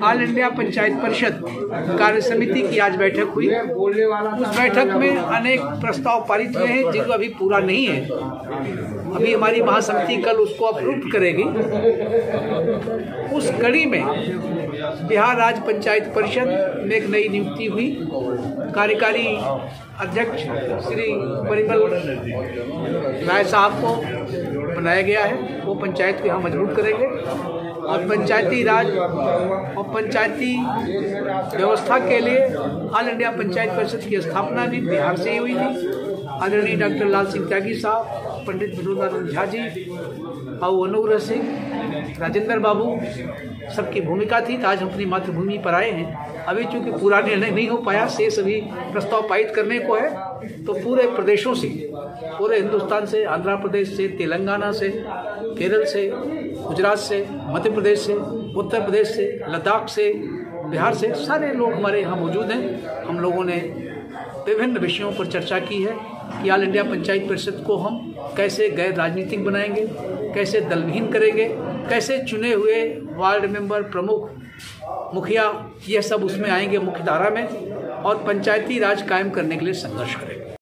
All India panchayat परिषद कार्य समिति की आज बैठक हुई। उस बैठक में अनेक प्रस्ताव पारित हुए हैं जिनको अभी पूरा नहीं है। अभी हमारी महासमिति कल उसको अप्रूव करेगी। उस कड़ी में बिहार राज्य पंचायत परिषद में एक नई नियुक्ति हुई। कार्यकारी अध्यक्ष श्री परिमल राय साहब को बनाया गया है। वो पंचायत को यहाँ मजबूत करेंगे और पंचायती राज और पंचायती व्यवस्था के लिए ऑल इंडिया पंचायत परिषद की स्थापना भी बिहार से ही हुई थी। आदरणीय डॉक्टर लाल सिंह त्यागी साहब, पंडित विनोदानंद झा जी, भाऊ अनुग्रह सिंह, राजेंद्र बाबू, सबकी भूमिका थी। तो आज हम अपनी मातृभूमि पर आए हैं। अभी चूंकि पूरा निर्णय नहीं हो पाया, शेष अभी प्रस्ताव पारित करने को है, तो पूरे प्रदेशों से, पूरे हिंदुस्तान से, आंध्र प्रदेश से, तेलंगाना से, केरल से, गुजरात से, मध्य प्रदेश से, उत्तर प्रदेश से, लद्दाख से, बिहार से, सारे लोग हमारे यहाँ मौजूद हैं। हम लोगों ने विभिन्न विषयों पर चर्चा की है कि ऑल इंडिया पंचायत परिषद को हम कैसे गैर राजनीतिक बनाएंगे, कैसे दलविहीन करेंगे, कैसे चुने हुए वार्ड मेंबर, प्रमुख, मुखिया, ये सब उसमें आएंगे मुख्य धारा में, और पंचायती राज कायम करने के लिए संघर्ष करेंगे।